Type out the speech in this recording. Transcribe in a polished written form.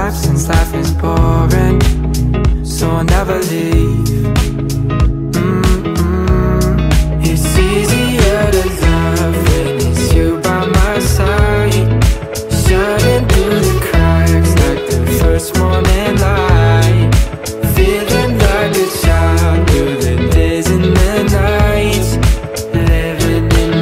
life since life is boring. So I'll never leave